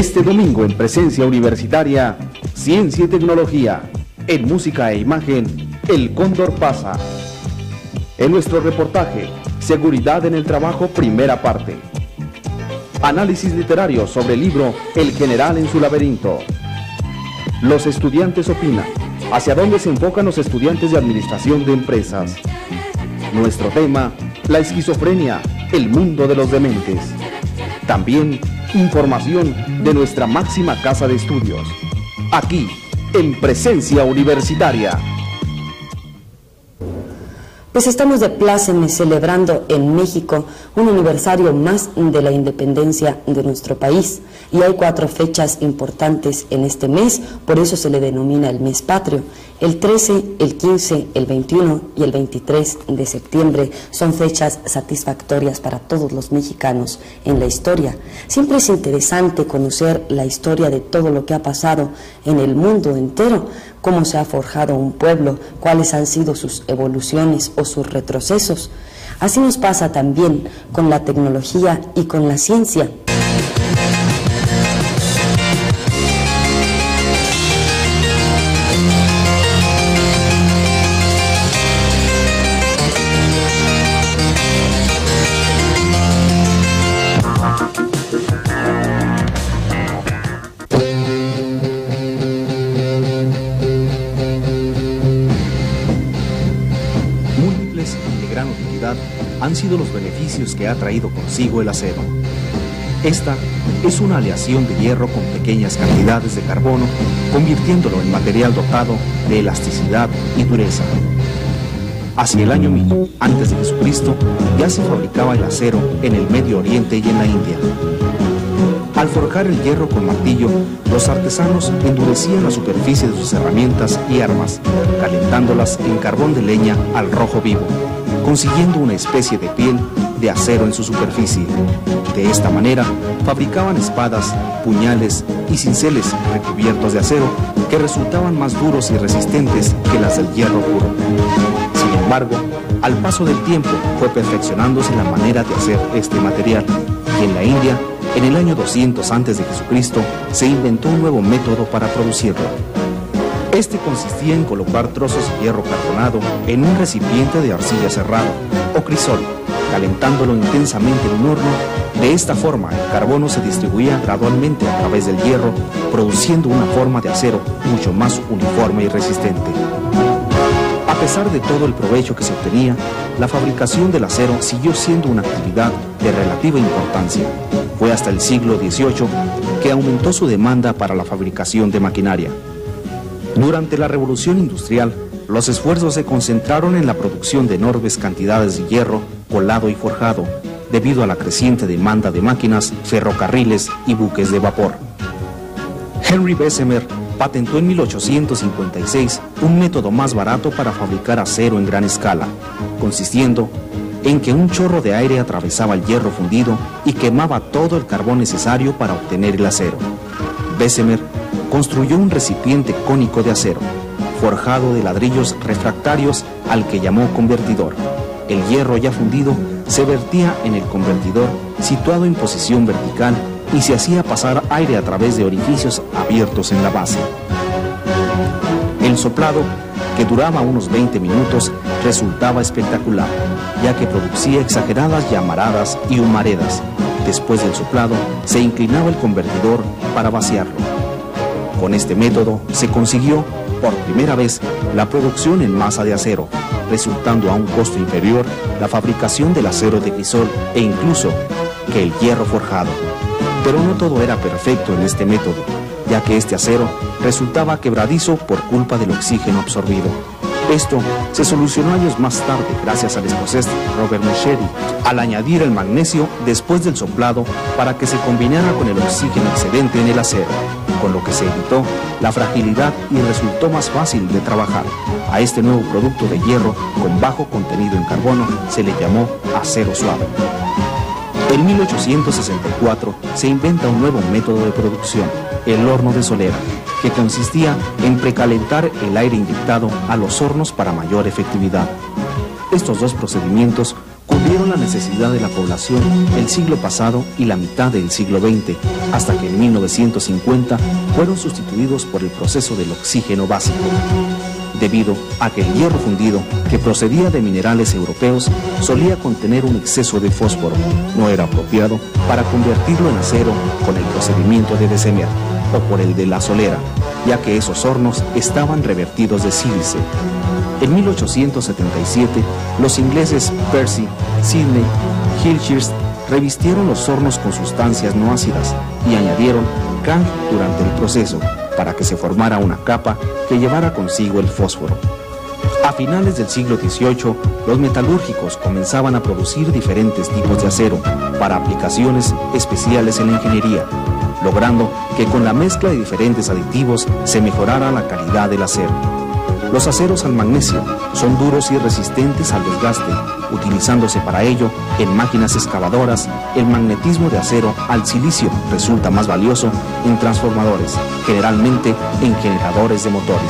Este domingo en Presencia Universitaria, Ciencia y Tecnología. En música e imagen, El Cóndor pasa. En nuestro reportaje, Seguridad en el Trabajo, primera parte. Análisis literario sobre el libro El General en su laberinto. Los estudiantes opinan. ¿Hacia dónde se enfocan los estudiantes de Administración de Empresas? Nuestro tema, la esquizofrenia, el mundo de los dementes. También, información de nuestra máxima casa de estudios. Aquí, en Presencia Universitaria. Pues estamos de plácemes celebrando en México un aniversario más de la independencia de nuestro país. Y hay 4 fechas importantes en este mes, por eso se le denomina el mes patrio. El 13, el 15, el 21 y el 23 de septiembre son fechas satisfactorias para todos los mexicanos en la historia. Siempre es interesante conocer la historia de todo lo que ha pasado en el mundo entero, cómo se ha forjado un pueblo, cuáles han sido sus evoluciones o sus retrocesos. Así nos pasa también con la tecnología y con la ciencia. Han sido los beneficios que ha traído consigo el acero. Esta es una aleación de hierro con pequeñas cantidades de carbono, convirtiéndolo en material dotado de elasticidad y dureza. Hacia el año 1000 antes de Jesucristo ya se fabricaba el acero en el Medio Oriente y en la India. Al forjar el hierro con martillo, los artesanos endurecían la superficie de sus herramientas y armas, calentándolas en carbón de leña al rojo vivo, consiguiendo una especie de piel de acero en su superficie. De esta manera, fabricaban espadas, puñales y cinceles recubiertos de acero que resultaban más duros y resistentes que las del hierro puro. Sin embargo, al paso del tiempo fue perfeccionándose la manera de hacer este material, y en la India, en el año 200 a.C., se inventó un nuevo método para producirlo. Este consistía en colocar trozos de hierro carbonado en un recipiente de arcilla cerrado o crisol, calentándolo intensamente en un horno. De esta forma, el carbono se distribuía gradualmente a través del hierro, produciendo una forma de acero mucho más uniforme y resistente. A pesar de todo el provecho que se obtenía, la fabricación del acero siguió siendo una actividad de relativa importancia. Fue hasta el siglo XVIII que aumentó su demanda para la fabricación de maquinaria. Durante la Revolución Industrial, los esfuerzos se concentraron en la producción de enormes cantidades de hierro colado y forjado, debido a la creciente demanda de máquinas, ferrocarriles y buques de vapor. Henry Bessemer patentó en 1856 un método más barato para fabricar acero en gran escala, consistiendo en que un chorro de aire atravesaba el hierro fundido y quemaba todo el carbón necesario para obtener el acero. Bessemer construyó un recipiente cónico de acero, forjado de ladrillos refractarios al que llamó convertidor. El hierro ya fundido se vertía en el convertidor situado en posición vertical y se hacía pasar aire a través de orificios abiertos en la base. El soplado, que duraba unos 20 minutos, resultaba espectacular, ya que producía exageradas llamaradas y humaredas. Después del soplado, se inclinaba el convertidor para vaciarlo. Con este método se consiguió, por primera vez, la producción en masa de acero, resultando a un costo inferior la fabricación del acero de crisol e incluso que el hierro forjado. Pero no todo era perfecto en este método, ya que este acero resultaba quebradizo por culpa del oxígeno absorbido. Esto se solucionó años más tarde gracias al escocés Robert Meschery, al añadir el magnesio después del soplado para que se combinara con el oxígeno excedente en el acero, con lo que se evitó la fragilidad y resultó más fácil de trabajar. A este nuevo producto de hierro con bajo contenido en carbono se le llamó acero suave. En 1864 se inventa un nuevo método de producción, el horno de solera, que consistía en precalentar el aire inyectado a los hornos para mayor efectividad. Estos dos procedimientos cubrieron la necesidad de la población el siglo pasado y la mitad del siglo XX, hasta que en 1950 fueron sustituidos por el proceso del oxígeno básico, debido a que el hierro fundido, que procedía de minerales europeos, solía contener un exceso de fósforo. No era apropiado para convertirlo en acero con el procedimiento de Bessemer o por el de la solera, ya que esos hornos estaban revertidos de sílice. En 1877, los ingleses Percy, Sidney, Hilscher's revistieron los hornos con sustancias no ácidas y añadieron Kang durante el proceso para que se formara una capa que llevara consigo el fósforo. A finales del siglo XVIII, los metalúrgicos comenzaban a producir diferentes tipos de acero para aplicaciones especiales en la ingeniería, logrando que con la mezcla de diferentes aditivos se mejorara la calidad del acero. Los aceros al magnesio son duros y resistentes al desgaste, utilizándose para ello en máquinas excavadoras. El magnetismo de acero al silicio resulta más valioso en transformadores, generalmente en generadores de motores.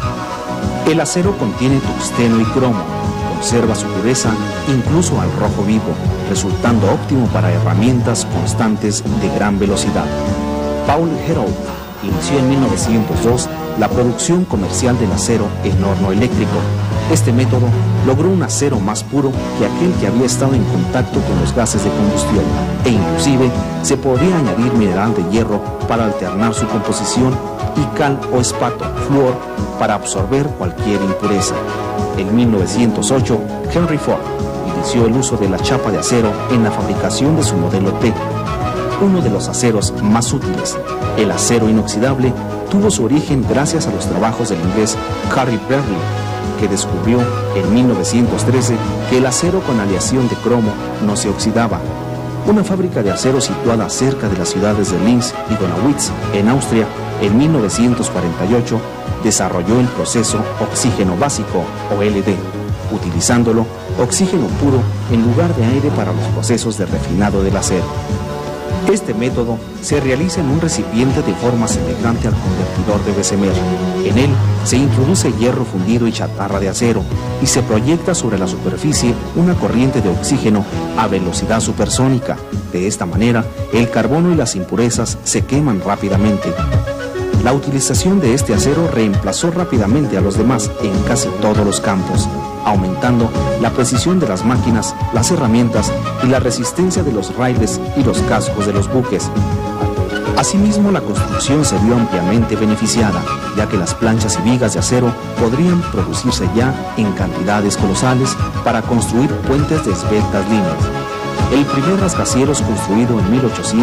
El acero contiene tungsteno y cromo, conserva su pureza incluso al rojo vivo, resultando óptimo para herramientas constantes de gran velocidad. Paul Herold inició en 1902 la producción comercial del acero en horno eléctrico. Este método logró un acero más puro que aquel que había estado en contacto con los gases de combustión, e inclusive se podía añadir mineral de hierro para alternar su composición y cal o espato, flúor, para absorber cualquier impureza. En 1908, Henry Ford inició el uso de la chapa de acero en la fabricación de su modelo T, uno de los aceros más útiles. El acero inoxidable tuvo su origen gracias a los trabajos del inglés Harry Berkeley, que descubrió en 1913 que el acero con aleación de cromo no se oxidaba. Una fábrica de acero situada cerca de las ciudades de Linz y Donawitz, en Austria, en 1948, desarrolló el proceso oxígeno básico, o LD, utilizándolo oxígeno puro en lugar de aire para los procesos de refinado del acero. Este método se realiza en un recipiente de forma semejante al convertidor de Bessemer. En él se introduce hierro fundido y chatarra de acero y se proyecta sobre la superficie una corriente de oxígeno a velocidad supersónica. De esta manera, el carbono y las impurezas se queman rápidamente. La utilización de este acero reemplazó rápidamente a los demás en casi todos los campos, aumentando la precisión de las máquinas, las herramientas y la resistencia de los raíles y los cascos de los buques. Asimismo, la construcción se vio ampliamente beneficiada, ya que las planchas y vigas de acero podrían producirse ya en cantidades colosales para construir puentes de esbeltas líneas. El primer rascacielos, construido en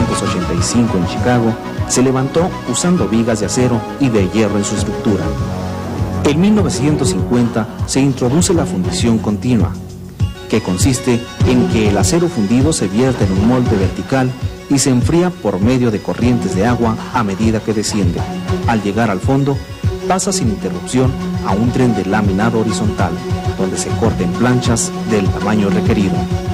1885 en Chicago, se levantó usando vigas de acero y de hierro en su estructura. En 1950 se introduce la fundición continua, que consiste en que el acero fundido se vierte en un molde vertical y se enfría por medio de corrientes de agua a medida que desciende. Al llegar al fondo, pasa sin interrupción a un tren de laminado horizontal, donde se corten planchas del tamaño requerido.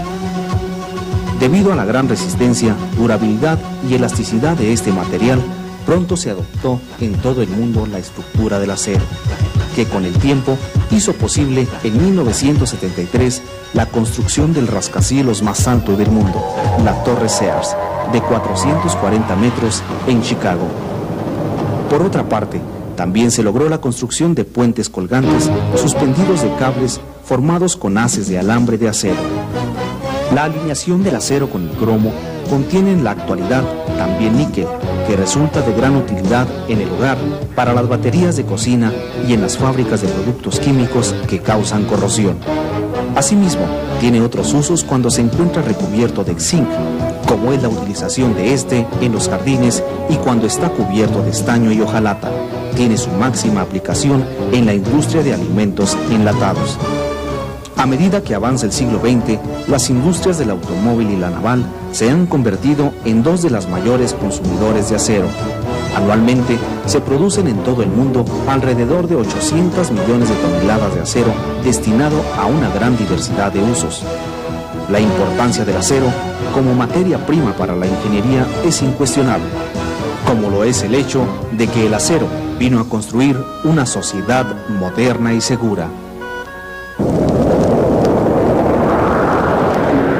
Debido a la gran resistencia, durabilidad y elasticidad de este material, pronto se adoptó en todo el mundo la estructura del acero, que con el tiempo hizo posible en 1973 la construcción del rascacielos más alto del mundo, la Torre Sears, de 440 metros en Chicago. Por otra parte, también se logró la construcción de puentes colgantes suspendidos de cables formados con haces de alambre de acero. La alineación del acero con el cromo contiene en la actualidad también níquel, que resulta de gran utilidad en el hogar, para las baterías de cocina y en las fábricas de productos químicos que causan corrosión. Asimismo, tiene otros usos cuando se encuentra recubierto de zinc, como es la utilización de este en los jardines y cuando está cubierto de estaño y hojalata. Tiene su máxima aplicación en la industria de alimentos enlatados. A medida que avanza el siglo XX, las industrias del automóvil y la naval se han convertido en dos de las mayores consumidores de acero. Anualmente se producen en todo el mundo alrededor de 800 millones de toneladas de acero destinado a una gran diversidad de usos. La importancia del acero como materia prima para la ingeniería es incuestionable, como lo es el hecho de que el acero vino a construir una sociedad moderna y segura.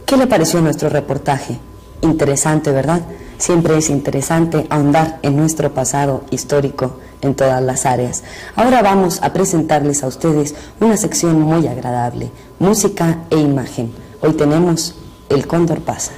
¿Qué le pareció nuestro reportaje? Interesante, ¿verdad? Siempre es interesante ahondar en nuestro pasado histórico en todas las áreas. Ahora vamos a presentarles a ustedes una sección muy agradable, música e imagen. Hoy tenemos El Cóndor Pasa.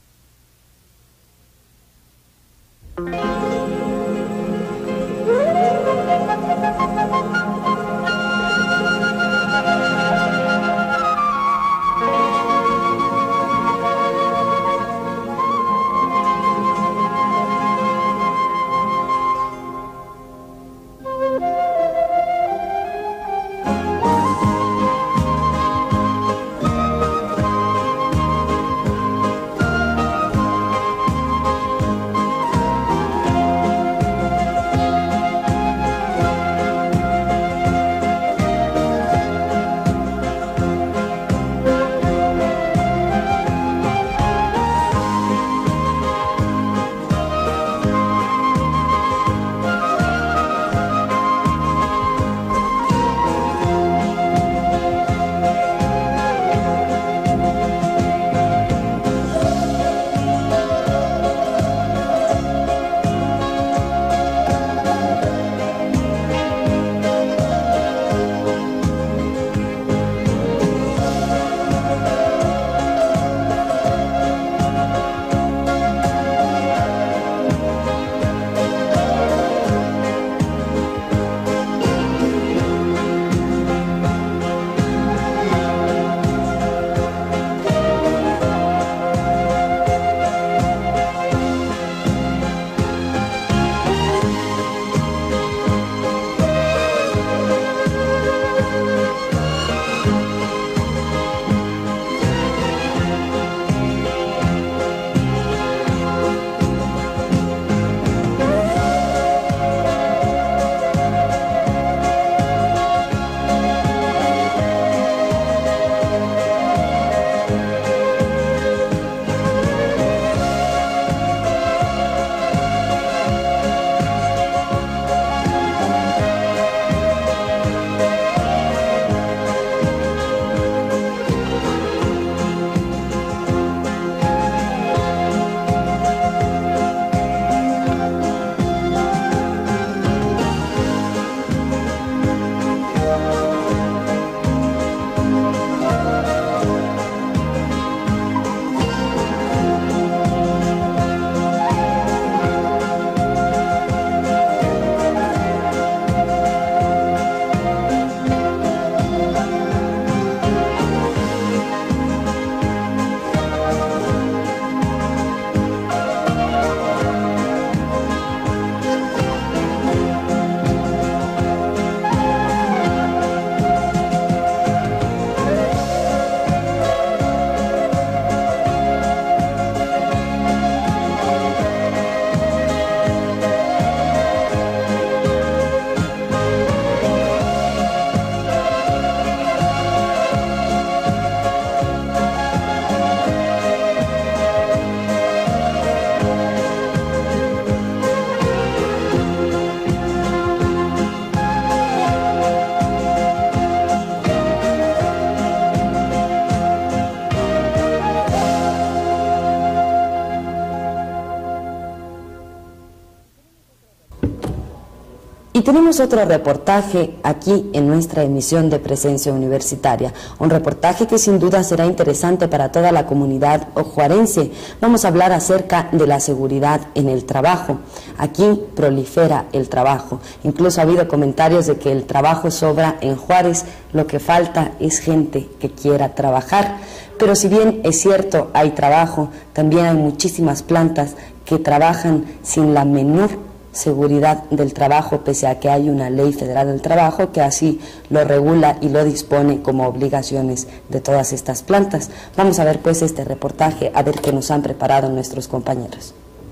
Y tenemos otro reportaje aquí en nuestra emisión de Presencia Universitaria, un reportaje que sin duda será interesante para toda la comunidad ojuarense. Vamos a hablar acerca de la seguridad en el trabajo. Aquí prolifera el trabajo, incluso ha habido comentarios de que el trabajo sobra en Juárez, lo que falta es gente que quiera trabajar. Pero si bien es cierto, hay trabajo, también hay muchísimas plantas que trabajan sin la menor seguridad del trabajo, pese a que hay una ley federal del trabajo que así lo regula y lo dispone como obligaciones de todas estas plantas. Vamos a ver pues este reportaje, a ver qué nos han preparado nuestros compañeros.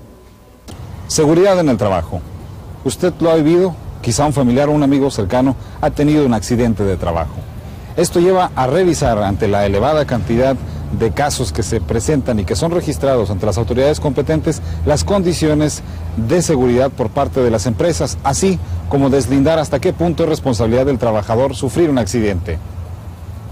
Seguridad en el trabajo. ¿Usted lo ha vivido? Quizá un familiar o un amigo cercano ha tenido un accidente de trabajo. Esto lleva a revisar, ante la elevada cantidad de casos que se presentan y que son registrados ante las autoridades competentes, las condiciones de seguridad por parte de las empresas, así como deslindar hasta qué punto es responsabilidad del trabajador sufrir un accidente.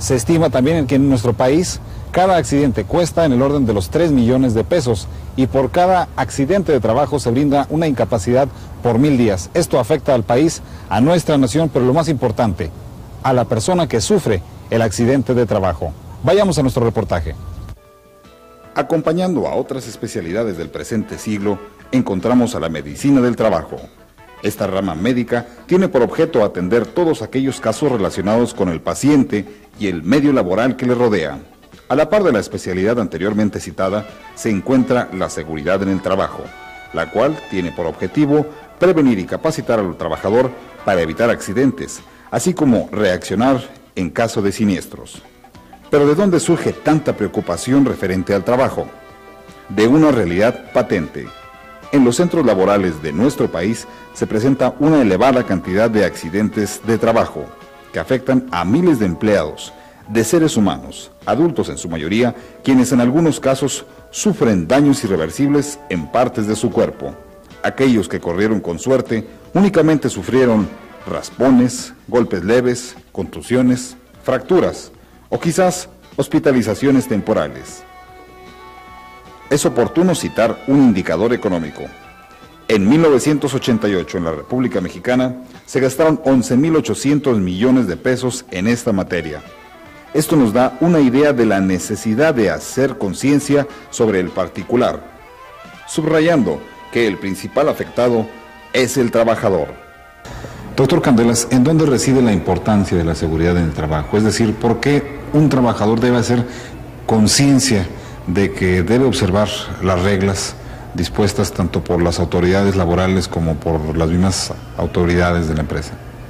Se estima también que en nuestro país cada accidente cuesta en el orden de los 3 millones de pesos y por cada accidente de trabajo se brinda una incapacidad por 1000 días. Esto afecta al país, a nuestra nación, pero lo más importante, a la persona que sufre el accidente de trabajo. Vayamos a nuestro reportaje. Acompañando a otras especialidades del presente siglo, encontramos a la medicina del trabajo. Esta rama médica tiene por objeto atender todos aquellos casos relacionados con el paciente y el medio laboral que le rodea. A la par de la especialidad anteriormente citada, se encuentra la seguridad en el trabajo, la cual tiene por objetivo prevenir y capacitar al trabajador para evitar accidentes, así como reaccionar en caso de siniestros. Pero ¿de dónde surge tanta preocupación referente al trabajo? De una realidad patente. En los centros laborales de nuestro país se presenta una elevada cantidad de accidentes de trabajo que afectan a miles de empleados, de seres humanos, adultos en su mayoría, quienes en algunos casos sufren daños irreversibles en partes de su cuerpo. Aquellos que corrieron con suerte únicamente sufrieron raspones, golpes leves, contusiones, fracturas o quizás hospitalizaciones temporales. Es oportuno citar un indicador económico. En 1988, en la República Mexicana, se gastaron 11.800 millones de pesos en esta materia. Esto nos da una idea de la necesidad de hacer conciencia sobre el particular, subrayando que el principal afectado es el trabajador. Doctor Candelas, ¿en dónde reside la importancia de la seguridad en el trabajo? Es decir, ¿por qué un trabajador debe hacer conciencia de que debe observar las reglas dispuestas tanto por las autoridades laborales como por las mismas autoridades de la empresa?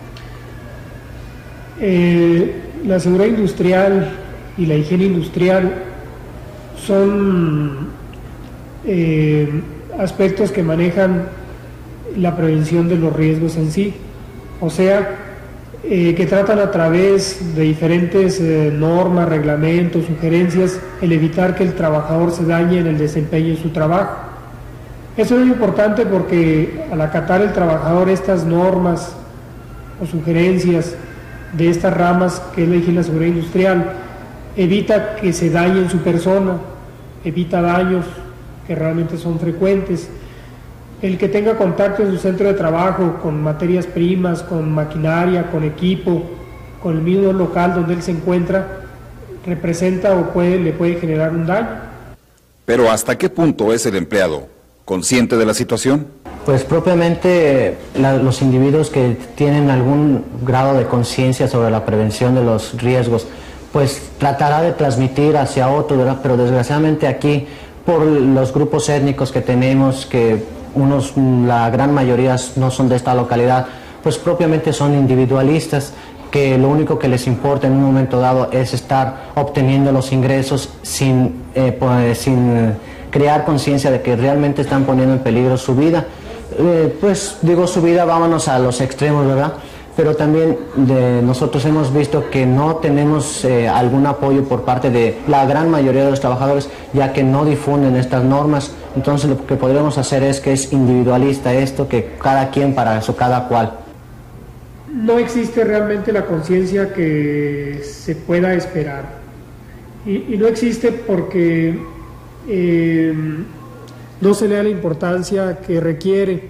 La seguridad industrial y la higiene industrial son aspectos que manejan la prevención de los riesgos en sí, o sea, que tratan a través de diferentes normas, reglamentos, sugerencias, el evitar que el trabajador se dañe en el desempeño de su trabajo. Eso es muy importante porque al acatar el trabajador estas normas o sugerencias de estas ramas que es la higiene y la seguridad industrial, evita que se dañe en su persona, evita daños que realmente son frecuentes. El que tenga contacto en su centro de trabajo con materias primas, con maquinaria, con equipo, con el mismo local donde él se encuentra, representa o le puede generar un daño. Pero ¿hasta qué punto es el empleado consciente de la situación? Pues propiamente los individuos que tienen algún grado de conciencia sobre la prevención de los riesgos, pues tratará de transmitir hacia otro, ¿verdad? Pero desgraciadamente aquí, por los grupos étnicos que tenemos, que la gran mayoría no son de esta localidad, pues propiamente son individualistas, que lo único que les importa en un momento dado es estar obteniendo los ingresos sin crear conciencia de que realmente están poniendo en peligro su vida. Pues digo su vida, vámonos a los extremos, ¿verdad? Pero también nosotros hemos visto que no tenemos algún apoyo por parte de la gran mayoría de los trabajadores, ya que no difunden estas normas. Entonces lo que podríamos hacer es que es individualista esto, que cada quien para eso, cada cual. No existe realmente la conciencia que se pueda esperar. Y no existe porque no se le da la importancia que requiere.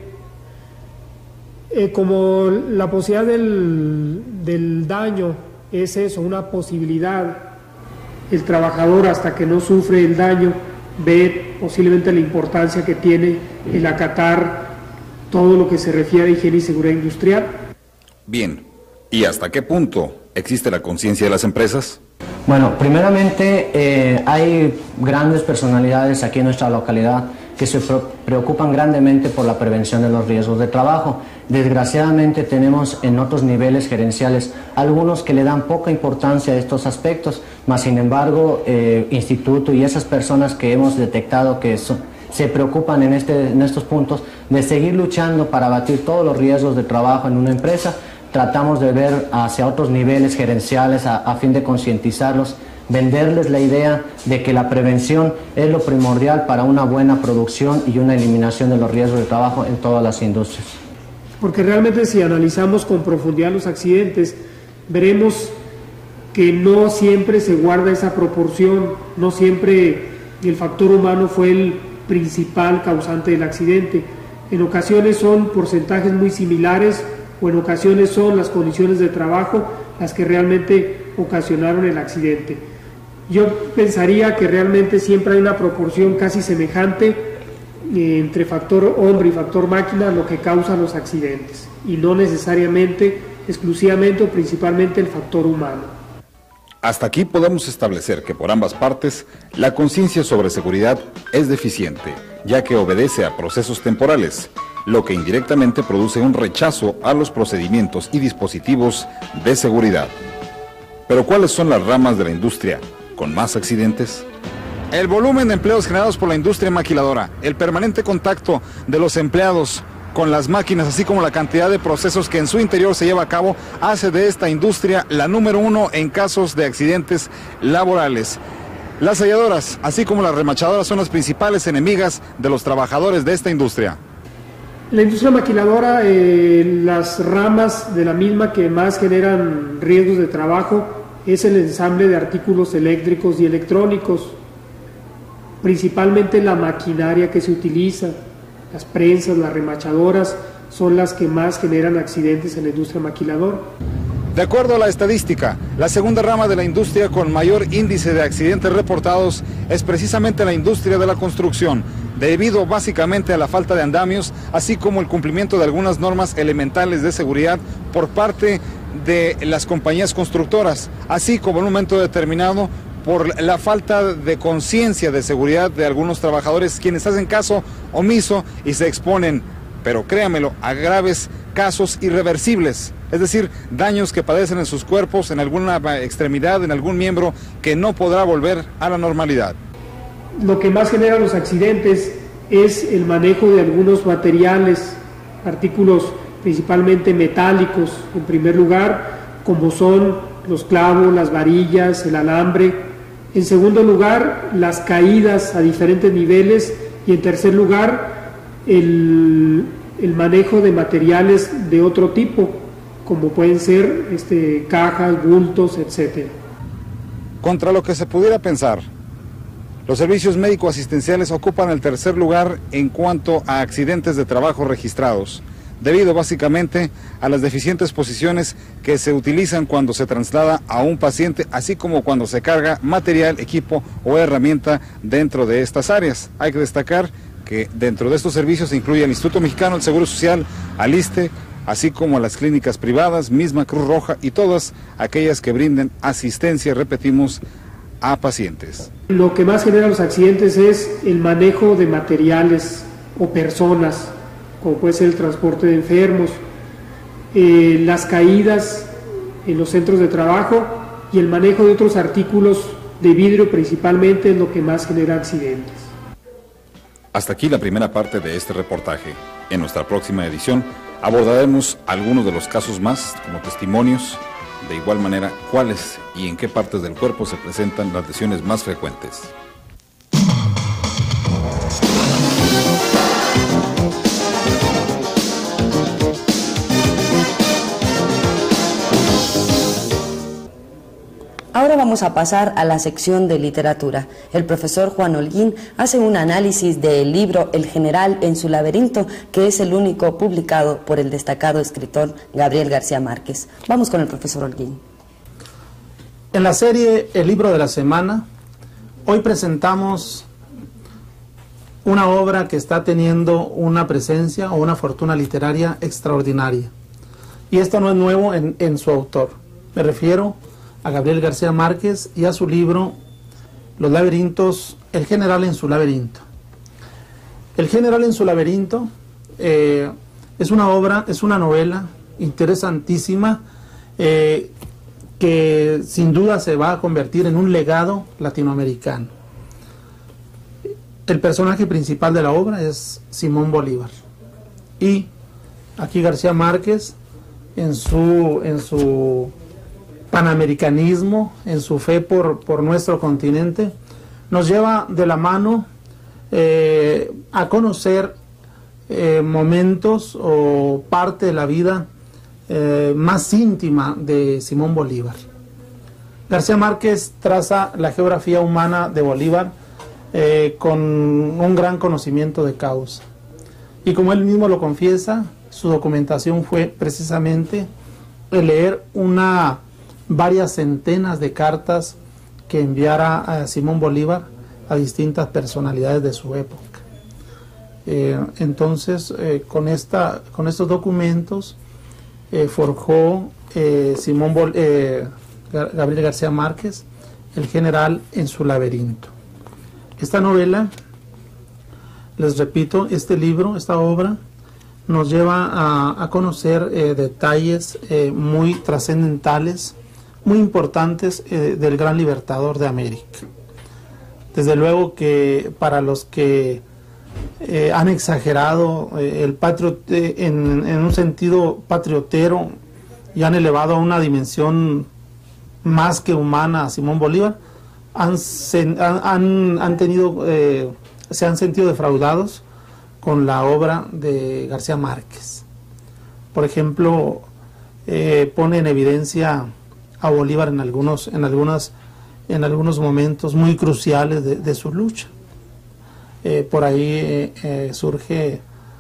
Como la posibilidad del daño es eso, una posibilidad, el trabajador hasta que no sufre el daño ve posiblemente la importancia que tiene el acatar todo lo que se refiere a higiene y seguridad industrial. Bien, ¿y hasta qué punto existe la conciencia de las empresas? Bueno, primeramente hay grandes personalidades aquí en nuestra localidad que se preocupan grandemente por la prevención de los riesgos de trabajo. Desgraciadamente tenemos en otros niveles gerenciales algunos que le dan poca importancia a estos aspectos, mas sin embargo instituto y esas personas que hemos detectado que se preocupan en estos puntos de seguir luchando para abatir todos los riesgos de trabajo en una empresa, tratamos de ver hacia otros niveles gerenciales a fin de concientizarlos, venderles la idea de que la prevención es lo primordial para una buena producción y una eliminación de los riesgos de trabajo en todas las industrias. Porque realmente si analizamos con profundidad los accidentes, veremos que no siempre se guarda esa proporción, no siempre el factor humano fue el principal causante del accidente. En ocasiones son porcentajes muy similares o en ocasiones son las condiciones de trabajo las que realmente ocasionaron el accidente. Yo pensaría que realmente siempre hay una proporción casi semejante entre factor hombre y factor máquina, lo que causa los accidentes, y no necesariamente, exclusivamente o principalmente el factor humano. Hasta aquí podemos establecer que por ambas partes la conciencia sobre seguridad es deficiente, ya que obedece a procesos temporales, lo que indirectamente produce un rechazo a los procedimientos y dispositivos de seguridad. Pero ¿cuáles son las ramas de la industria con más accidentes? El volumen de empleos generados por la industria maquiladora, el permanente contacto de los empleados con las máquinas, así como la cantidad de procesos que en su interior se lleva a cabo, hace de esta industria la número 1 en casos de accidentes laborales. Las selladoras, así como las remachadoras, son las principales enemigas de los trabajadores de esta industria. La industria maquiladora, las ramas de la misma que más generan riesgos de trabajo es el ensamble de artículos eléctricos y electrónicos, principalmente la maquinaria que se utiliza. Las prensas, las remachadoras son las que más generan accidentes en la industria maquiladora. De acuerdo a la estadística, la segunda rama de la industria con mayor índice de accidentes reportados es precisamente la industria de la construcción, debido básicamente a la falta de andamios, así como el cumplimiento de algunas normas elementales de seguridad por parte de las compañías constructoras, así como en un momento determinado por la falta de conciencia de seguridad de algunos trabajadores, quienes hacen caso omiso y se exponen, pero créamelo, a graves casos irreversibles, es decir, daños que padecen en sus cuerpos, en alguna extremidad, en algún miembro, que no podrá volver a la normalidad. Lo que más genera los accidentes es el manejo de algunos materiales, artículos principalmente metálicos, en primer lugar, como son los clavos, las varillas, el alambre. En segundo lugar, las caídas a diferentes niveles. Y en tercer lugar, el manejo de materiales de otro tipo, como pueden ser cajas, bultos, etc. Contra lo que se pudiera pensar, los servicios médico-asistenciales ocupan el tercer lugar en cuanto a accidentes de trabajo registrados, debido básicamente a las deficientes posiciones que se utilizan cuando se traslada a un paciente, así como cuando se carga material, equipo o herramienta dentro de estas áreas. Hay que destacar que dentro de estos servicios se incluye el Instituto Mexicano del Seguro Social, al ISSSTE, así como las clínicas privadas, misma Cruz Roja y todas aquellas que brinden asistencia, repetimos, a pacientes. Lo que más genera los accidentes es el manejo de materiales o personas, como puede ser el transporte de enfermos, las caídas en los centros de trabajo y el manejo de otros artículos de vidrio principalmente es lo que más genera accidentes. Hasta aquí la primera parte de este reportaje. En nuestra próxima edición abordaremos algunos de los casos más como testimonios, de igual manera cuáles y en qué partes del cuerpo se presentan las lesiones más frecuentes. Ahora vamos a pasar a la sección de literatura. El profesor Juan Holguín hace un análisis del libro El General en su laberinto, que es el único publicado por el destacado escritor Gabriel García Márquez. Vamos con el profesor Holguín. En la serie El Libro de la Semana, hoy presentamos una obra que está teniendo una presencia o una fortuna literaria extraordinaria. Y esto no es nuevo en su autor. Me refiero a Gabriel García Márquez y a su libro Los laberintos, El General en su laberinto. El General en su laberinto es una obra, es una novela interesantísima que sin duda se va a convertir en un legado latinoamericano. El personaje principal de la obra es Simón Bolívar. Y aquí García Márquez, en su panamericanismo, en su fe por nuestro continente, nos lleva de la mano a conocer momentos o parte de la vida más íntima de Simón Bolívar. García Márquez traza la geografía humana de Bolívar con un gran conocimiento de causa. Y como él mismo lo confiesa, su documentación fue precisamente el leer varias centenas de cartas que enviara a Simón Bolívar a distintas personalidades de su época. Entonces, con estos documentos forjó Gabriel García Márquez, El general en su laberinto. Esta novela, les repito, este libro, esta obra, nos lleva a conocer detalles muy trascendentales, muy importantes del gran libertador de América. Desde luego que para los que han exagerado en un sentido patriotero y han elevado a una dimensión más que humana a Simón Bolívar, se han sentido defraudados con la obra de García Márquez. Por ejemplo, pone en evidencia a Bolívar en algunos momentos muy cruciales de su lucha. Por ahí surge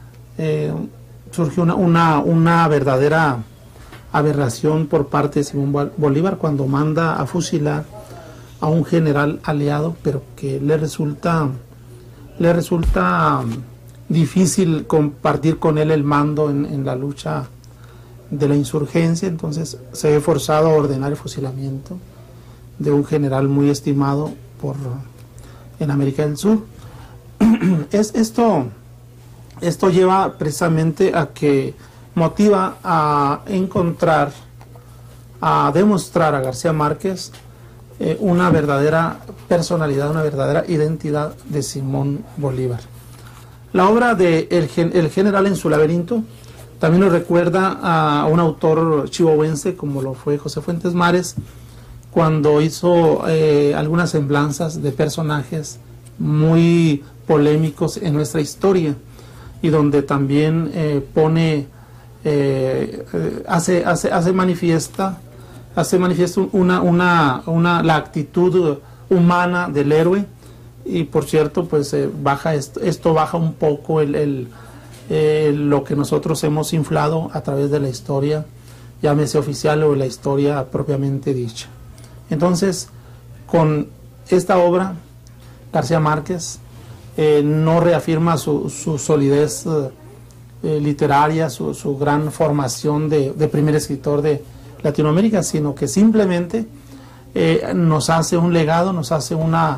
una verdadera aberración por parte de Simón Bolívar cuando manda a fusilar a un general aliado, pero que le resulta difícil compartir con él el mando en la lucha de la insurgencia. Entonces se ve forzado a ordenar el fusilamiento de un general muy estimado en América del Sur. Esto lleva precisamente a que motiva a demostrar a García Márquez una verdadera personalidad, una verdadera identidad de Simón Bolívar. La obra de El general en su laberinto también nos recuerda a un autor chihuahuense como lo fue José Fuentes Mares, cuando hizo algunas semblanzas de personajes muy polémicos en nuestra historia, y donde también hace manifiesto la actitud humana del héroe. Y por cierto, pues esto baja un poco lo que nosotros hemos inflado a través de la historia, llámese oficial o la historia propiamente dicha. Entonces, con esta obra, García Márquez no reafirma su solidez literaria, su gran formación de primer escritor de Latinoamérica, sino que simplemente nos hace un legado, nos hace una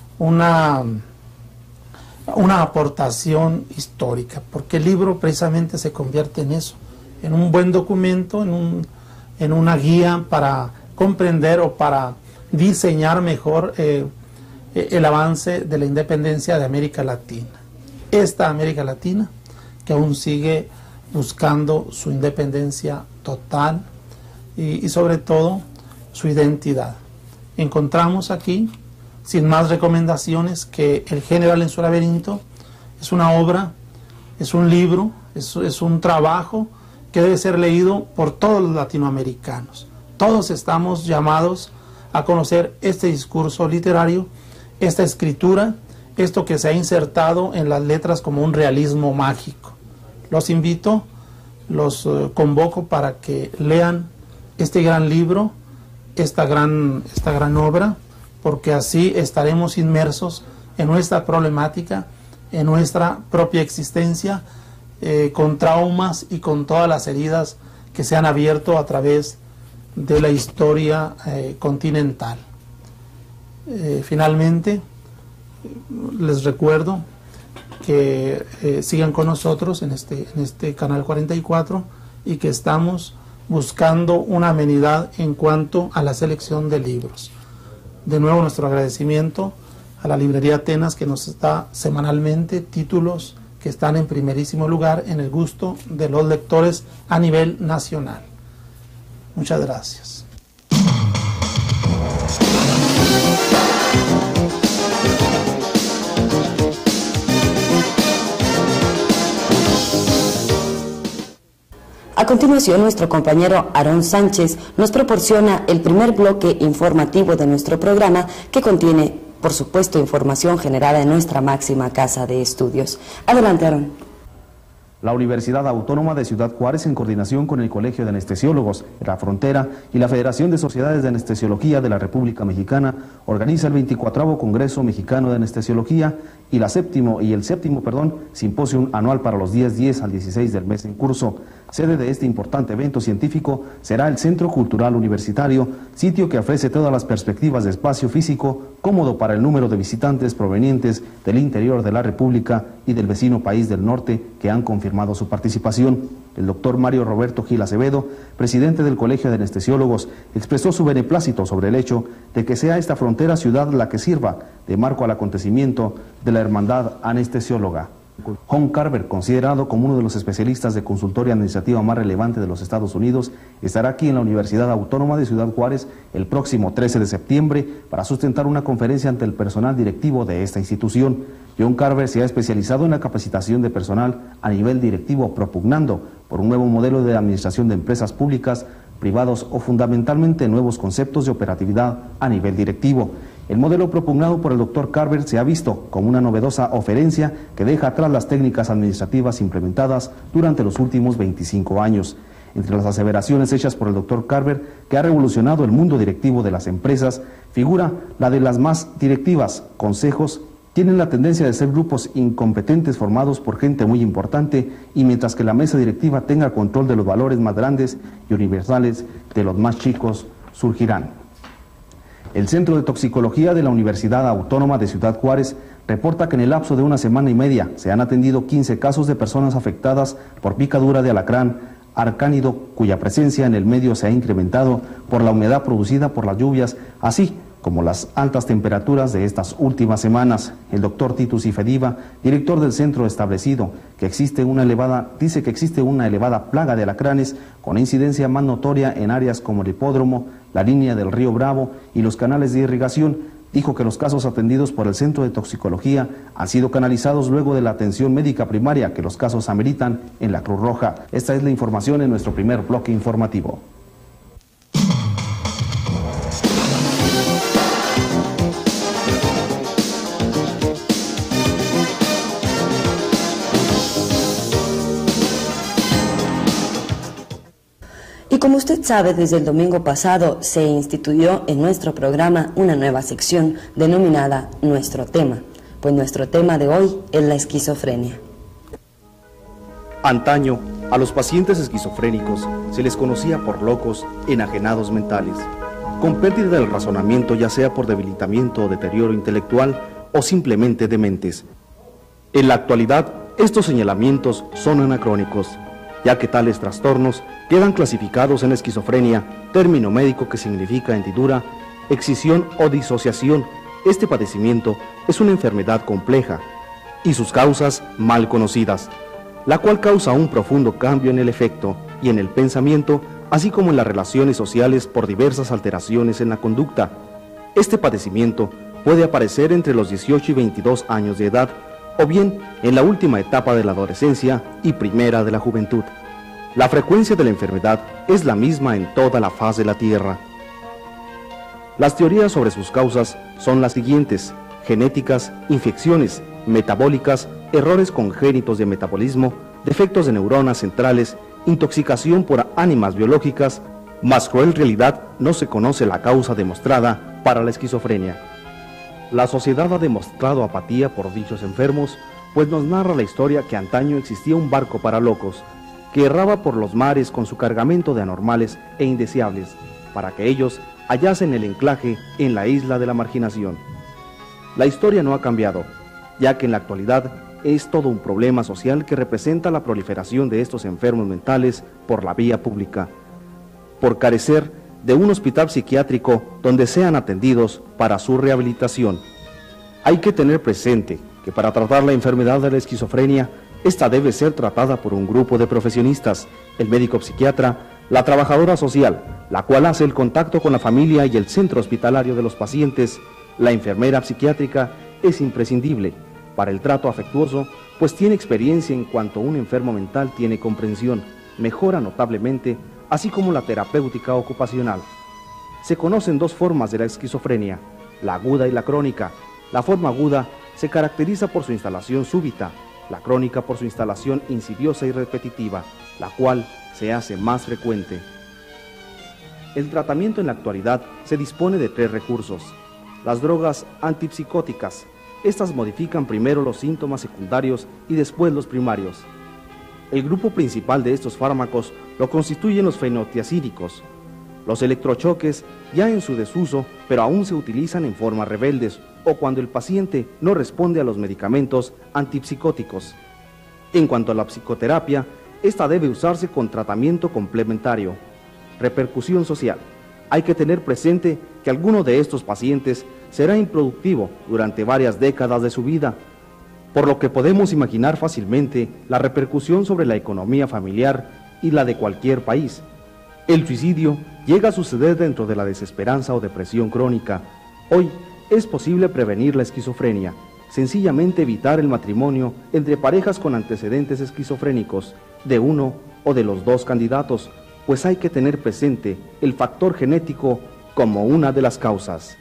aportación histórica, porque el libro precisamente se convierte en eso, en un buen documento, en una guía para comprender o para diseñar mejor el avance de la independencia de América Latina. Esta América Latina que aún sigue buscando su independencia total y sobre todo su identidad. Encontramos aquí, sin más recomendaciones, que El general en su laberinto es una obra, es un libro, es un trabajo que debe ser leído por todos los latinoamericanos. Todos estamos llamados a conocer este discurso literario, esta escritura, esto que se ha insertado en las letras como un realismo mágico. Los invito, los convoco para que lean este gran libro, esta gran obra, porque así estaremos inmersos en nuestra problemática, en nuestra propia existencia, con traumas y con todas las heridas que se han abierto a través de la historia continental. Finalmente, les recuerdo que sigan con nosotros en este canal 44 y que estamos buscando una amenidad en cuanto a la selección de libros. De nuevo, nuestro agradecimiento a la librería Atenas, que nos da semanalmente títulos que están en primerísimo lugar en el gusto de los lectores a nivel nacional. Muchas gracias. A continuación, nuestro compañero Aarón Sánchez nos proporciona el primer bloque informativo de nuestro programa, que contiene, por supuesto, información generada en nuestra máxima casa de estudios. Adelante, Aarón. La Universidad Autónoma de Ciudad Juárez, en coordinación con el Colegio de Anestesiólogos, La Frontera y la Federación de Sociedades de Anestesiología de la República Mexicana, organiza el 24º Congreso Mexicano de Anestesiología y el séptimo Simposium Anual para los días 10 al 16 del mes en curso. Sede de este importante evento científico será el Centro Cultural Universitario, sitio que ofrece todas las perspectivas de espacio físico cómodo para el número de visitantes provenientes del interior de la República y del vecino país del norte que han confirmado su participación. El doctor Mario Roberto Gil Acevedo, presidente del Colegio de Anestesiólogos, expresó su beneplácito sobre el hecho de que sea esta frontera ciudad la que sirva de marco al acontecimiento de la hermandad anestesióloga. John Carver, considerado como uno de los especialistas de consultoría administrativa más relevante de los Estados Unidos, estará aquí en la Universidad Autónoma de Ciudad Juárez el próximo 13 de septiembre para sustentar una conferencia ante el personal directivo de esta institución. John Carver se ha especializado en la capacitación de personal a nivel directivo, propugnando por un nuevo modelo de administración de empresas públicas, privados o fundamentalmente nuevos conceptos de operatividad a nivel directivo. El modelo propugnado por el Dr. Carver se ha visto como una novedosa oferencia que deja atrás las técnicas administrativas implementadas durante los últimos 25 años. Entre las aseveraciones hechas por el Dr. Carver, que ha revolucionado el mundo directivo de las empresas, figura la de las más directivas, consejos, tienen la tendencia de ser grupos incompetentes formados por gente muy importante, y mientras que la mesa directiva tenga control de los valores más grandes y universales de los más chicos, surgirán. El Centro de Toxicología de la Universidad Autónoma de Ciudad Juárez reporta que en el lapso de una semana y media se han atendido 15 casos de personas afectadas por picadura de alacrán arcánido, cuya presencia en el medio se ha incrementado por la humedad producida por las lluvias, así como las altas temperaturas de estas últimas semanas. El doctor Titus Ifediva, director del centro, establecido que dice que existe una elevada plaga de alacranes con incidencia más notoria en áreas como el hipódromo, la línea del río Bravo y los canales de irrigación. Dijo que los casos atendidos por el Centro de Toxicología han sido canalizados luego de la atención médica primaria que los casos ameritan en la Cruz Roja. Esta es la información en nuestro primer bloque informativo. Y como usted sabe, desde el domingo pasado se instituyó en nuestro programa una nueva sección denominada Nuestro Tema, pues nuestro tema de hoy es la esquizofrenia. Antaño, a los pacientes esquizofrénicos se les conocía por locos, enajenados mentales, con pérdida del razonamiento, ya sea por debilitamiento o deterioro intelectual o simplemente dementes. En la actualidad, estos señalamientos son anacrónicos, ya que tales trastornos quedan clasificados en esquizofrenia, término médico que significa hendidura, excisión o disociación. Este padecimiento es una enfermedad compleja y sus causas mal conocidas, la cual causa un profundo cambio en el efecto y en el pensamiento, así como en las relaciones sociales por diversas alteraciones en la conducta. Este padecimiento puede aparecer entre los 18 y 22 años de edad, o bien en la última etapa de la adolescencia y primera de la juventud. La frecuencia de la enfermedad es la misma en toda la faz de la Tierra. Las teorías sobre sus causas son las siguientes: genéticas, infecciones, metabólicas, errores congénitos de metabolismo, defectos de neuronas centrales, intoxicación por ánimas biológicas. Más cruel realidad, no se conoce la causa demostrada para la esquizofrenia. La sociedad ha demostrado apatía por dichos enfermos, pues nos narra la historia que antaño existía un barco para locos, que erraba por los mares con su cargamento de anormales e indeseables, para que ellos hallasen el enclaje en la isla de la marginación. La historia no ha cambiado, ya que en la actualidad es todo un problema social que representa la proliferación de estos enfermos mentales por la vía pública, por carecer de un hospital psiquiátrico donde sean atendidos para su rehabilitación. Hay que tener presente que para tratar la enfermedad de la esquizofrenia, esta debe ser tratada por un grupo de profesionistas: el médico psiquiatra, la trabajadora social, la cual hace el contacto con la familia y el centro hospitalario de los pacientes. La enfermera psiquiátrica es imprescindible para el trato afectuoso, pues tiene experiencia en cuanto un enfermo mental tiene comprensión, mejora notablemente, así como la terapéutica ocupacional. Se conocen dos formas de la esquizofrenia, la aguda y la crónica. La forma aguda se caracteriza por su instalación súbita, la crónica por su instalación insidiosa y repetitiva, la cual se hace más frecuente. El tratamiento en la actualidad se dispone de 3 recursos. Las drogas antipsicóticas. Estas modifican primero los síntomas secundarios y después los primarios. El grupo principal de estos fármacos lo constituyen los fenotiazídicos. Los electrochoques ya en su desuso, pero aún se utilizan en formas rebeldes o cuando el paciente no responde a los medicamentos antipsicóticos. En cuanto a la psicoterapia, esta debe usarse con tratamiento complementario. Repercusión social. Hay que tener presente que alguno de estos pacientes será improductivo durante varias décadas de su vida, por lo que podemos imaginar fácilmente la repercusión sobre la economía familiar y la de cualquier país. El suicidio llega a suceder dentro de la desesperanza o depresión crónica. Hoy es posible prevenir la esquizofrenia, sencillamente evitar el matrimonio entre parejas con antecedentes esquizofrénicos, de uno o de los dos candidatos, pues hay que tener presente el factor genético como una de las causas.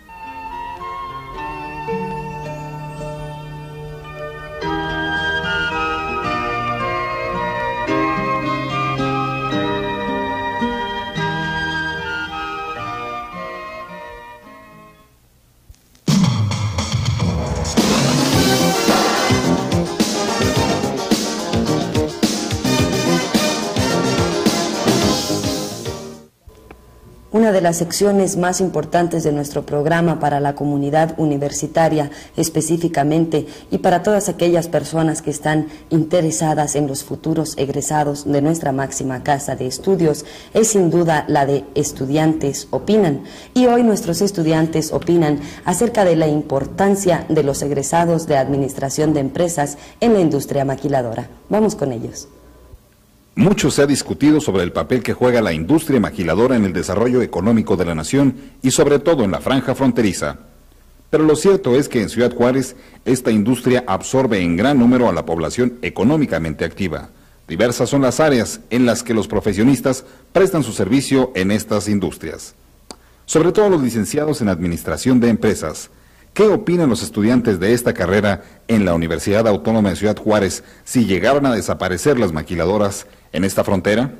Una de las secciones más importantes de nuestro programa para la comunidad universitaria específicamente y para todas aquellas personas que están interesadas en los futuros egresados de nuestra máxima casa de estudios es sin duda la de Estudiantes Opinan. Y hoy nuestros estudiantes opinan acerca de la importancia de los egresados de Administración de Empresas en la industria maquiladora. Vamos con ellos. Mucho se ha discutido sobre el papel que juega la industria maquiladora en el desarrollo económico de la nación y sobre todo en la franja fronteriza. Pero lo cierto es que en Ciudad Juárez esta industria absorbe en gran número a la población económicamente activa. Diversas son las áreas en las que los profesionistas prestan su servicio en estas industrias. Sobre todo los licenciados en Administración de Empresas. ¿Qué opinan los estudiantes de esta carrera en la Universidad Autónoma de Ciudad Juárez si llegaran a desaparecer las maquiladoras en esta frontera?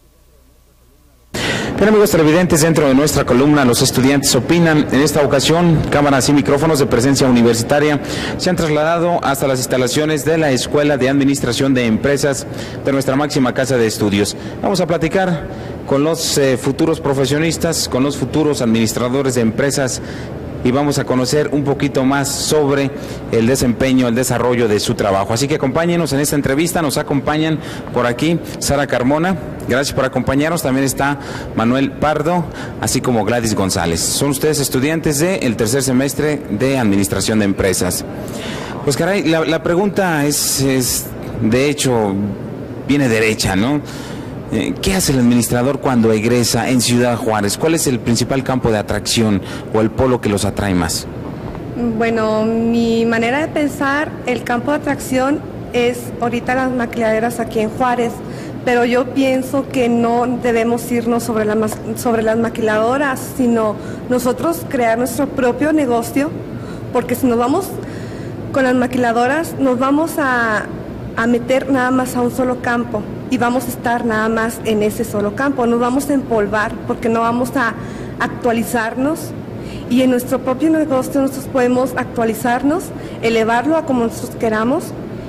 Bien, amigos televidentes, dentro de nuestra columna Los Estudiantes Opinan, en esta ocasión cámaras y micrófonos de presencia universitaria se han trasladado hasta las instalaciones de la Escuela de Administración de Empresas de nuestra máxima casa de estudios. Vamos a platicar con los futuros profesionistas, con los futuros administradores de empresas y vamos a conocer un poquito más sobre el desempeño, el desarrollo de su trabajo. Así que acompáñenos en esta entrevista, nos acompañan por aquí Sara Carmona, gracias por acompañarnos, también está Manuel Pardo, así como Gladys González. Son ustedes estudiantes del tercer semestre de Administración de Empresas. Pues caray, la pregunta es de hecho, viene derecha, ¿no? ¿Qué hace el administrador cuando egresa en Ciudad Juárez? ¿Cuál es el principal campo de atracción o el polo que los atrae más? Bueno, mi manera de pensar, el campo de atracción es ahorita las maquiladeras aquí en Juárez, pero yo pienso que no debemos irnos sobre las maquiladoras, sino nosotros crear nuestro propio negocio, porque si nos vamos con las maquiladoras, nos vamos a meter nada más a un solo campo y vamos a estar nada más en ese solo campo, nos vamos a empolvar porque no vamos a actualizarnos, y en nuestro propio negocio nosotros podemos actualizarnos, elevarlo a como nosotros queramos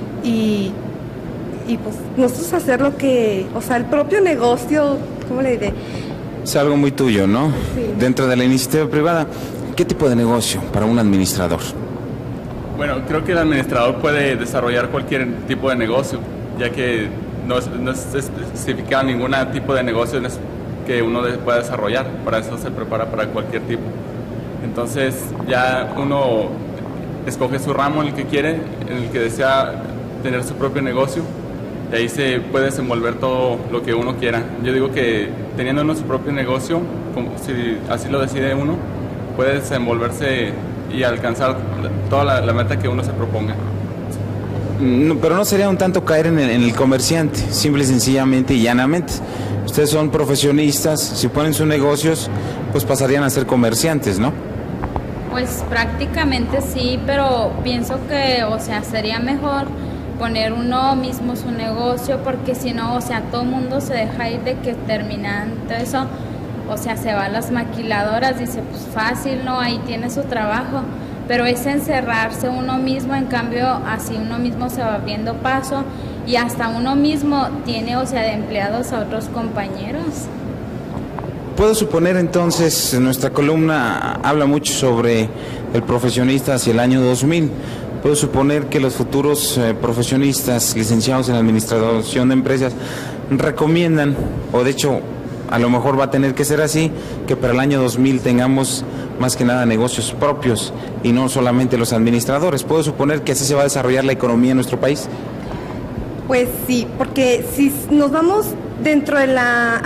y pues nosotros hacer lo que, o sea, el propio negocio, ¿cómo le diré? Es algo muy tuyo, ¿no? Sí. Dentro de la iniciativa privada, ¿qué tipo de negocio para un administrador? Bueno, creo que el administrador puede desarrollar cualquier tipo de negocio, ya que no es especificado ningún tipo de negocio que uno pueda desarrollar. Para eso se prepara para cualquier tipo. Entonces ya uno escoge su ramo en el que quiere, en el que desea tener su propio negocio, y ahí se puede desenvolver todo lo que uno quiera. Yo digo que teniendo uno su propio negocio, si así lo decide uno, puede desenvolverse y alcanzar toda la meta que uno se proponga. Pero no sería un tanto caer en el comerciante, simple y sencillamente y llanamente. Ustedes son profesionistas, si ponen sus negocios, pues pasarían a ser comerciantes, ¿no? Pues prácticamente sí, pero pienso que, o sea, sería mejor poner uno mismo su negocio, porque si no, o sea, todo el mundo se deja ir de que terminan todo eso, o sea, se va a las maquiladoras, dice, pues fácil, ¿no? Ahí tiene su trabajo, pero es encerrarse uno mismo, en cambio, así uno mismo se va abriendo paso y hasta uno mismo tiene, o sea, de empleados a otros compañeros. Puedo suponer entonces, nuestra columna habla mucho sobre el profesionista hacia el año 2000. Puedo suponer que los futuros profesionistas licenciados en administración de empresas recomiendan, o de hecho a lo mejor va a tener que ser así, que para el año 2000 tengamos más que nada negocios propios y no solamente los administradores. ¿Puedo suponer que así se va a desarrollar la economía en nuestro país? Pues sí, porque si nos vamos dentro de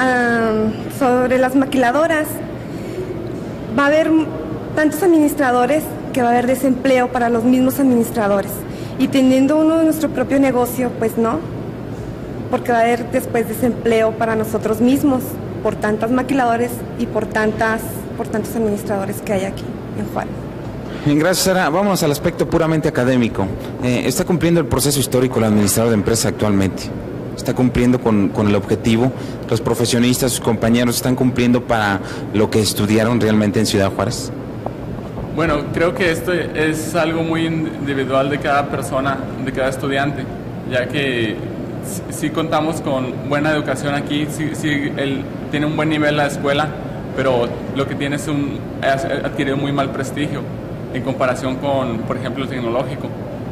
sobre las maquiladoras, va a haber tantos administradores que va a haber desempleo para los mismos administradores. Y teniendo uno de nuestro propio negocio, pues no, porque va a haber después desempleo para nosotros mismos, por tantas maquiladores y por tantos administradores que hay aquí en Juárez. Bien, gracias, Sara. Vamos al aspecto puramente académico. ¿Está cumpliendo el proceso histórico el administrador de empresa actualmente? ¿Está cumpliendo con el objetivo? ¿Los profesionistas, sus compañeros, están cumpliendo para lo que estudiaron realmente en Ciudad Juárez? Bueno, creo que esto es algo muy individual de cada persona, de cada estudiante, ya que sí contamos con buena educación aquí, sí él tiene un buen nivel en la escuela, pero lo que tiene ha adquirido muy mal prestigio en comparación con, por ejemplo, el tecnológico.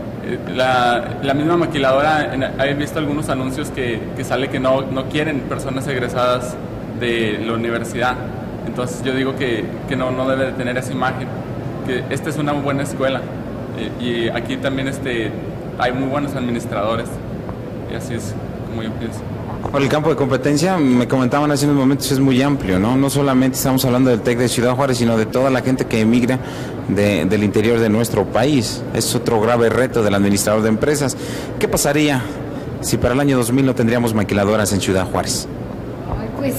La misma maquiladora, he visto algunos anuncios que sale que no quieren personas egresadas de la universidad. Entonces yo digo que no debe de tener esa imagen, que esta es una buena escuela y aquí también hay muy buenos administradores y así es como yo pienso. Por el campo de competencia, me comentaban hace unos momentos, es muy amplio, ¿no? No solamente estamos hablando del TEC de Ciudad Juárez, sino de toda la gente que emigra del interior de nuestro país. Es otro grave reto del administrador de empresas. ¿Qué pasaría si para el año 2000 no tendríamos maquiladoras en Ciudad Juárez? Pues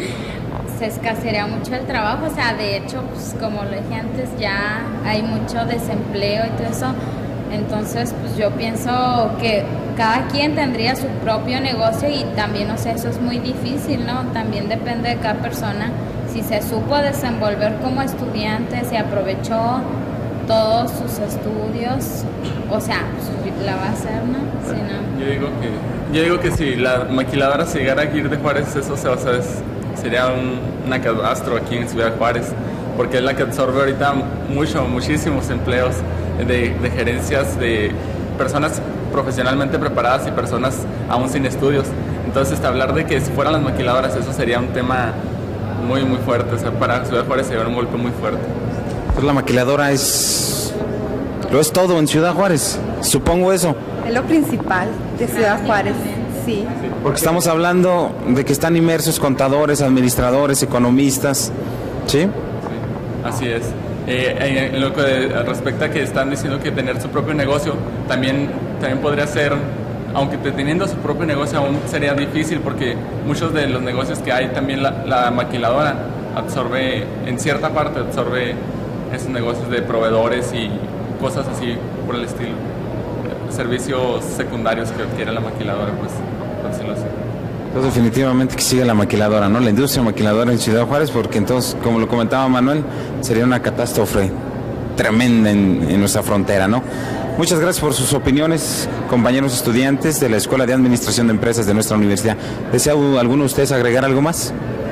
se escasearía mucho el trabajo, o sea, de hecho, pues, como lo dije antes, ya hay mucho desempleo y todo eso. Entonces, pues yo pienso que cada quien tendría su propio negocio y también, o sea, eso es muy difícil, ¿no? También depende de cada persona. Si se supo desenvolver como estudiante, se aprovechó todos sus estudios, o sea, pues, la va a hacer, ¿no? Si no. Yo digo que si la maquiladora se llegara a ir de Juárez, eso sería una catástrofe aquí en Ciudad Juárez, porque es la que absorbe ahorita muchísimos empleos de gerencias, de personas profesionalmente preparadas y personas aún sin estudios. Entonces, hablar de que si fueran las maquiladoras, eso sería un tema muy, muy fuerte. O sea, para Ciudad Juárez sería un golpe muy fuerte. Pues la maquiladora lo es todo en Ciudad Juárez, supongo eso. Es lo principal de Ciudad Juárez, sí. Porque estamos hablando de que están inmersos contadores, administradores, economistas, ¿sí? Sí, así es. En lo que respecta a que están diciendo que tener su propio negocio también podría ser, aunque teniendo su propio negocio aún sería difícil, porque muchos de los negocios que hay también la maquiladora absorbe, en cierta parte absorbe esos negocios de proveedores y cosas así por el estilo, servicios secundarios que adquiere la maquiladora, pues decirlo así. Entonces definitivamente que siga la maquiladora, ¿no? La industria maquiladora en Ciudad Juárez, porque entonces, como lo comentaba Manuel, sería una catástrofe tremenda en nuestra frontera, ¿no? Muchas gracias por sus opiniones, compañeros estudiantes de la Escuela de Administración de Empresas de nuestra universidad. ¿Desea alguno de ustedes agregar algo más?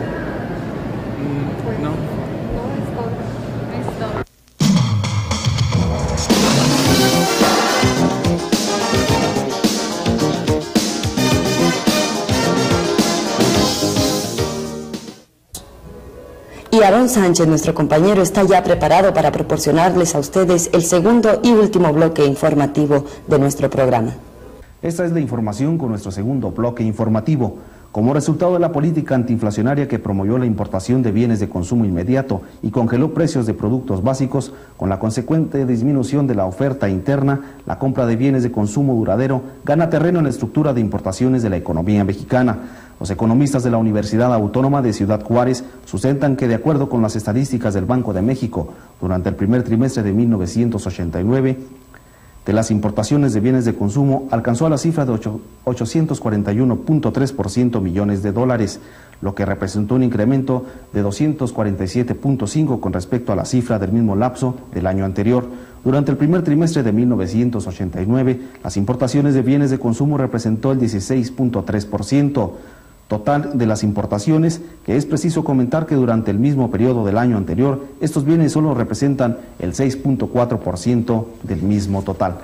Y Aarón Sánchez, nuestro compañero, está ya preparado para proporcionarles a ustedes el segundo y último bloque informativo de nuestro programa. Esta es la información con nuestro segundo bloque informativo. Como resultado de la política antiinflacionaria que promovió la importación de bienes de consumo inmediato y congeló precios de productos básicos, con la consecuente disminución de la oferta interna, la compra de bienes de consumo duradero gana terreno en la estructura de importaciones de la economía mexicana. Los economistas de la Universidad Autónoma de Ciudad Juárez sustentan que, de acuerdo con las estadísticas del Banco de México, durante el primer trimestre de 1989, de las importaciones de bienes de consumo alcanzó a la cifra de 841.3% millones de dólares, lo que representó un incremento de 247.5 con respecto a la cifra del mismo lapso del año anterior. Durante el primer trimestre de 1989, las importaciones de bienes de consumo representó el 16.3% total de las importaciones, que es preciso comentar que durante el mismo periodo del año anterior, estos bienes solo representan el 6.4% del mismo total.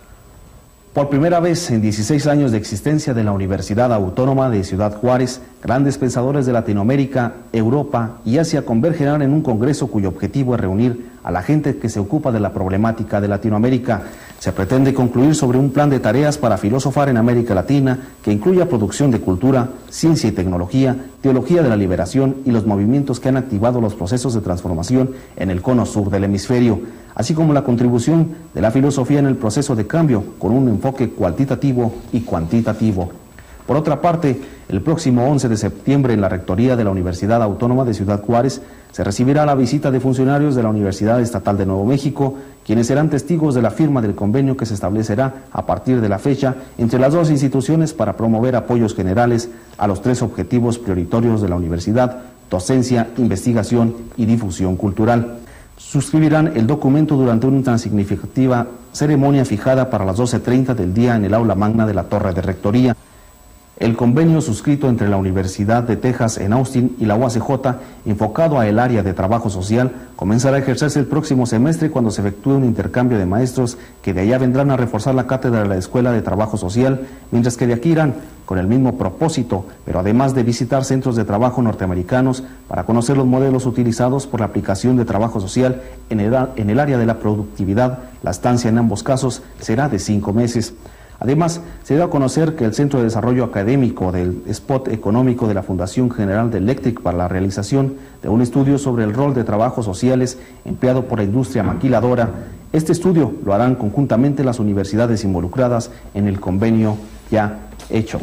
Por primera vez en 16 años de existencia de la Universidad Autónoma de Ciudad Juárez, grandes pensadores de Latinoamérica, Europa y Asia convergerán en un congreso cuyo objetivo es reunir a la gente que se ocupa de la problemática de Latinoamérica. Se pretende concluir sobre un plan de tareas para filosofar en América Latina que incluya producción de cultura, ciencia y tecnología, teología de la liberación y los movimientos que han activado los procesos de transformación en el cono sur del hemisferio, así como la contribución de la filosofía en el proceso de cambio con un enfoque cualitativo y cuantitativo. Por otra parte, el próximo 11 de septiembre en la Rectoría de la Universidad Autónoma de Ciudad Juárez se recibirá la visita de funcionarios de la Universidad Estatal de Nuevo México, quienes serán testigos de la firma del convenio que se establecerá a partir de la fecha entre las dos instituciones para promover apoyos generales a los 3 objetivos prioritarios de la universidad: docencia, investigación y difusión cultural. Suscribirán el documento durante una significativa ceremonia fijada para las 12:30 del día en el aula magna de la Torre de Rectoría. El convenio suscrito entre la Universidad de Texas en Austin y la UACJ, enfocado a el área de trabajo social, comenzará a ejercerse el próximo semestre cuando se efectúe un intercambio de maestros que de allá vendrán a reforzar la cátedra de la Escuela de Trabajo Social, mientras que de aquí irán con el mismo propósito, pero además de visitar centros de trabajo norteamericanos para conocer los modelos utilizados por la aplicación de trabajo social en el área de la productividad. La estancia en ambos casos será de 5 meses. Además, se dio a conocer que el Centro de Desarrollo Académico del Spot Económico de la Fundación General de Electric para la realización de un estudio sobre el rol de trabajos sociales empleado por la industria maquiladora. Este estudio lo harán conjuntamente las universidades involucradas en el convenio ya hecho.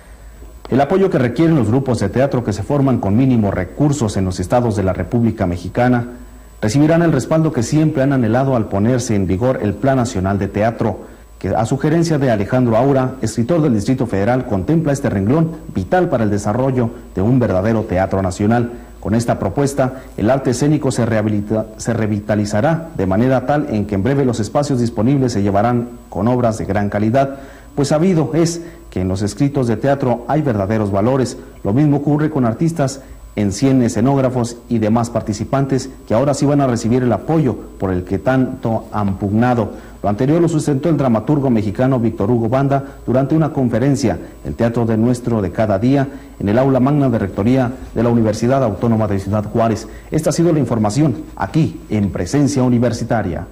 El apoyo que requieren los grupos de teatro que se forman con mínimos recursos en los estados de la República Mexicana recibirán el respaldo que siempre han anhelado al ponerse en vigor el Plan Nacional de Teatro, que a sugerencia de Alejandro Aura, escritor del Distrito Federal, contempla este renglón vital para el desarrollo de un verdadero teatro nacional. Con esta propuesta, el arte escénico se revitalizará de manera tal en que en breve los espacios disponibles se llevarán con obras de gran calidad, pues sabido es que en los escritos de teatro hay verdaderos valores. Lo mismo ocurre con artistas en 100 escenógrafos y demás participantes que ahora sí van a recibir el apoyo por el que tanto han pugnado. Lo anterior lo sustentó el dramaturgo mexicano Víctor Hugo Banda durante una conferencia, El Teatro de Nuestro de Cada Día, en el aula magna de Rectoría de la Universidad Autónoma de Ciudad Juárez. Esta ha sido la información aquí en Presencia Universitaria.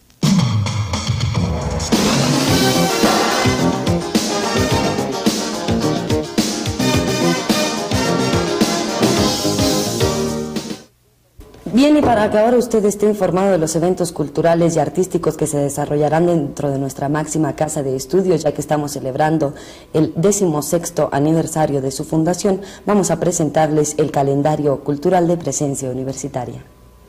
Bien, y para que ahora usted esté informado de los eventos culturales y artísticos que se desarrollarán dentro de nuestra máxima casa de estudios, ya que estamos celebrando el 16º aniversario de su fundación, vamos a presentarles el calendario cultural de Presencia Universitaria.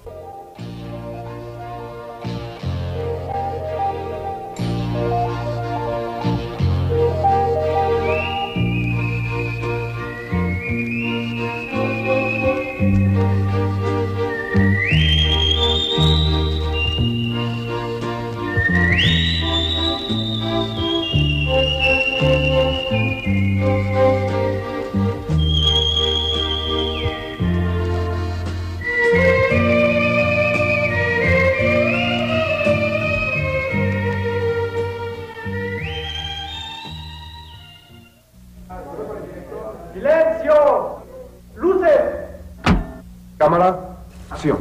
¡Silencio! ¡Luces! Cámara, acción.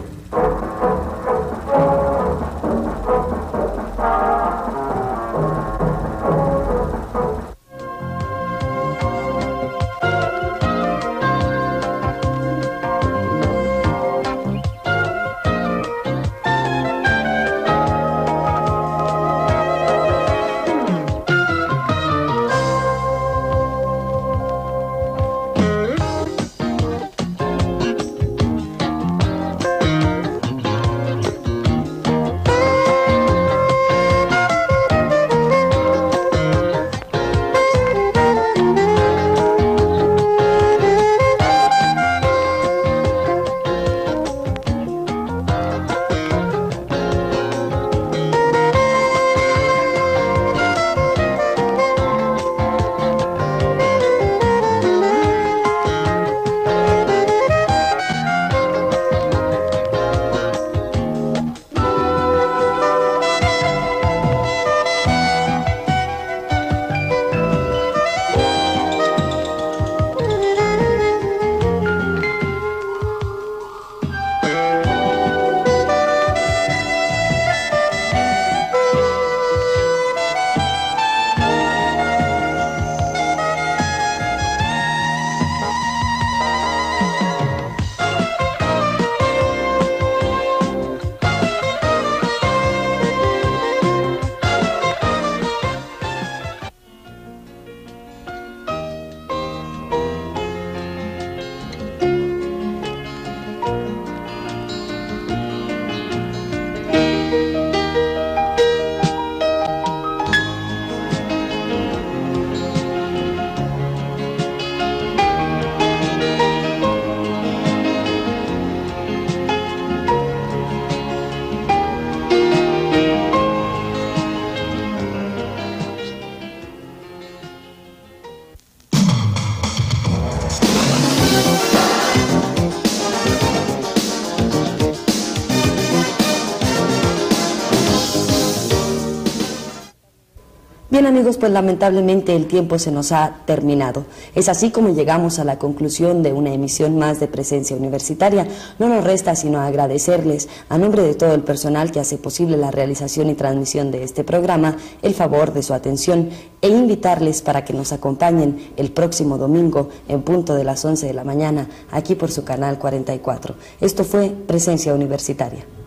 Bien amigos, pues lamentablemente el tiempo se nos ha terminado. Es así como llegamos a la conclusión de una emisión más de Presencia Universitaria. No nos resta sino agradecerles, a nombre de todo el personal que hace posible la realización y transmisión de este programa, el favor de su atención e invitarles para que nos acompañen el próximo domingo en punto de las 11 de la mañana, aquí por su canal 44. Esto fue Presencia Universitaria.